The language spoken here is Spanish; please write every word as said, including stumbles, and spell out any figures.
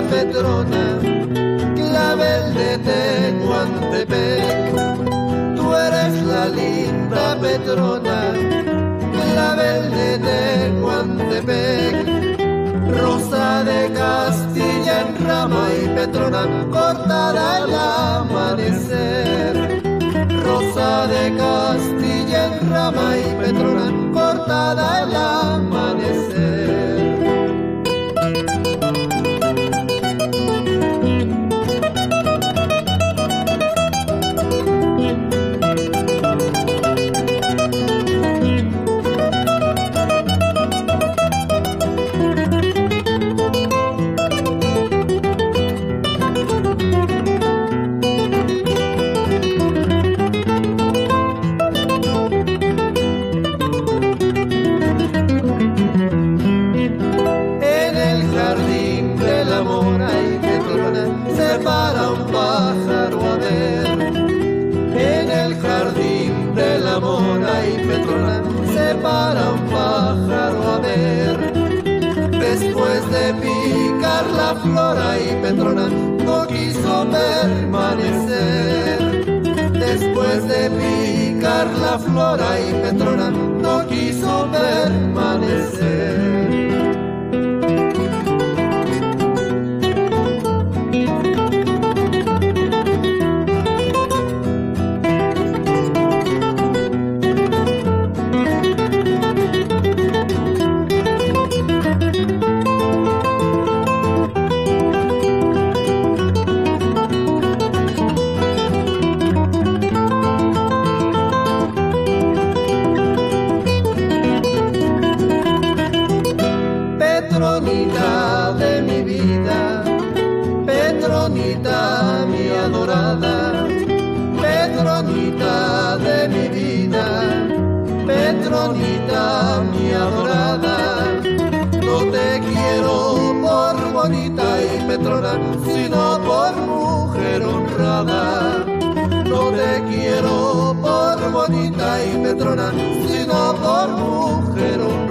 Petrona, clavel de Tehuantepec. Tú eres la linda Petrona, clavel de Tehuantepec. Rosa de Castilla en rama y Petrona, cortada al amanecer. Rosa de Castilla en rama y Petrona, cortada al amanecer. Para un pájaro a ver, en el jardín del amor hay Petrona, se para un pájaro a ver. Después de picar la flor ahí Petrona no quiso permanecer. Después de picar la flor ahí Petrona no quiso permanecer. Petronita de mi vida, Petronita mi adorada, Petronita de mi vida, Petronita mi adorada. No te quiero por bonita y Petrona, sino por mujer honrada. No te quiero por bonita y Petrona, sino por mujer honrada.